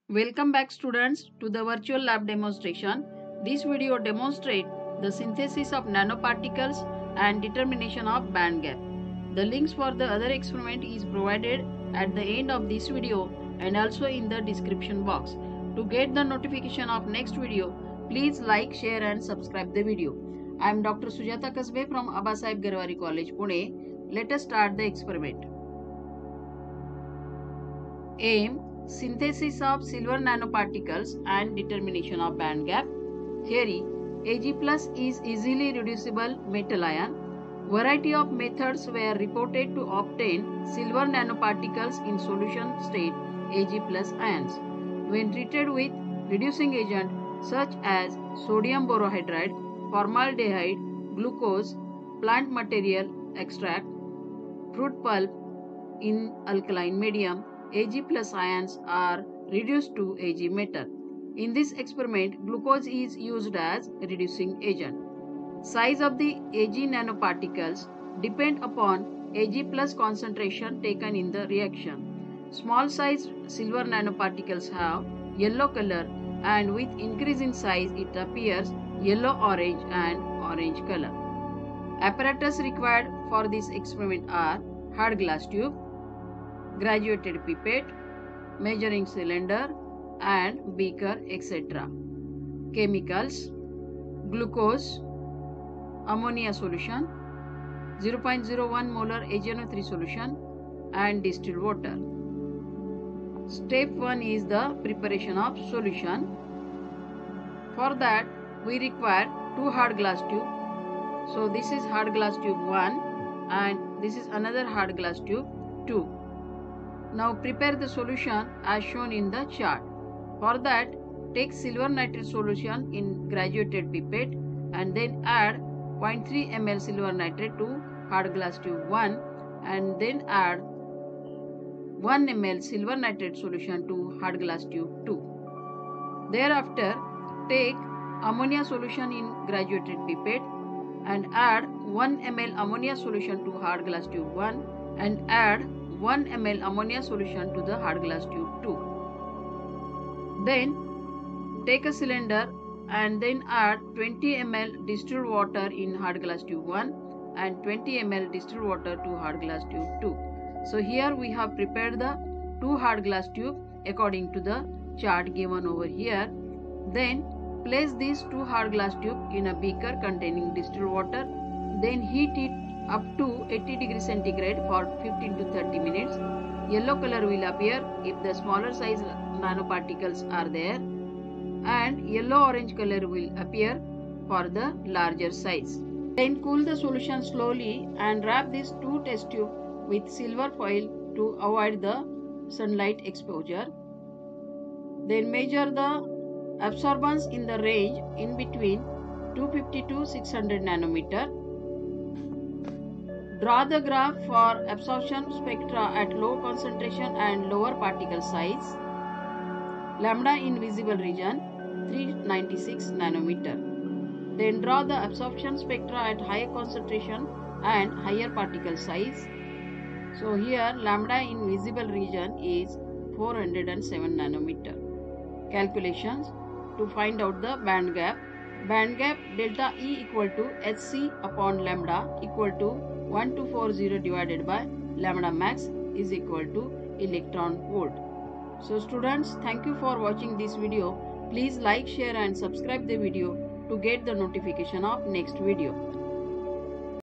Welcome back students to the virtual lab demonstration. This video demonstrates the synthesis of nanoparticles and determination of band gap. The links for the other experiment is provided at the end of this video and also in the description box. To get the notification of next video, please like, share and subscribe the video. I am Dr. Sujata Kasabe from ABASAHEB GARWARE College, Pune. Let us start the experiment. Aim: synthesis of silver nanoparticles and determination of band gap. Theory: Ag+ is easily reducible metal ion. Variety of methods were reported to obtain silver nanoparticles in solution state Ag+ ions. When treated with reducing agent such as sodium borohydride, formaldehyde, glucose, plant material extract, fruit pulp in alkaline medium, Ag+ ions are reduced to Ag metal. In this experiment, glucose is used as reducing agent. Size of the Ag nanoparticles depend upon Ag+ concentration taken in the reaction. Small size silver nanoparticles have yellow color, and with increase in size it appears yellow-orange and orange color. Apparatus required for this experiment are hard glass tube, graduated pipette, measuring cylinder and beaker, etc. Chemicals: glucose, ammonia solution, 0.01 molar AgNO3 solution and distilled water. Step 1 is the preparation of solution. For that we require 2 hard glass tube. So this is hard glass tube 1 and this is another hard glass tube 2. Now prepare the solution as shown in the chart. For that, take silver nitrate solution in graduated pipette and then add 0.3 ml silver nitrate to hard glass tube 1 and then add 1 ml silver nitrate solution to hard glass tube 2. Thereafter, take ammonia solution in graduated pipette and add 1 ml ammonia solution to hard glass tube 1 and add 1 ml ammonia solution to the hard glass tube 2. Then take a cylinder and then add 20 ml distilled water in hard glass tube 1 and 20 ml distilled water to hard glass tube 2. So here we have prepared the 2 hard glass tube according to the chart given over here. Then place these 2 hard glass tube in a beaker containing distilled water. Then heat it up to 80 degrees centigrade for 15 to 30 minutes. Yellow color will appear if the smaller size nanoparticles are there, and yellow-orange color will appear for the larger size. Then cool the solution slowly and wrap these 2 test tubes with silver foil to avoid the sunlight exposure. Then measure the absorbance in the range in between 250 to 600 nanometer. Draw the graph for absorption spectra at low concentration and lower particle size. Lambda in visible region 396 nanometer. Then draw the absorption spectra at higher concentration and higher particle size. So here lambda in visible region is 407 nanometer. Calculations to find out the band gap. Band gap delta E equal to Hc upon lambda equal to 1240 divided by lambda max is equal to electron volt. So students, thank you for watching this video. Please like, share and subscribe the video to get the notification of next video.